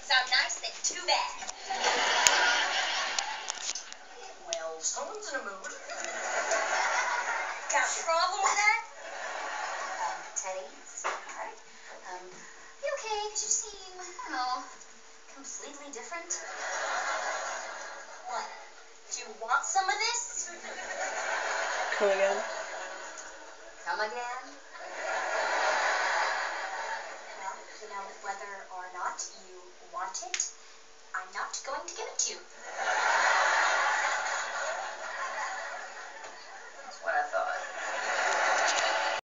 sound nice, then too bad. Well, someone's in a mood. Got a problem with that? Teddy, sweetheart. You okay? Because you seem, I don't know, completely different. What? Do you want some of this? Come again. Come again? Well, you know, whether or not you want it, I'm not going to give it to you. That's what I thought.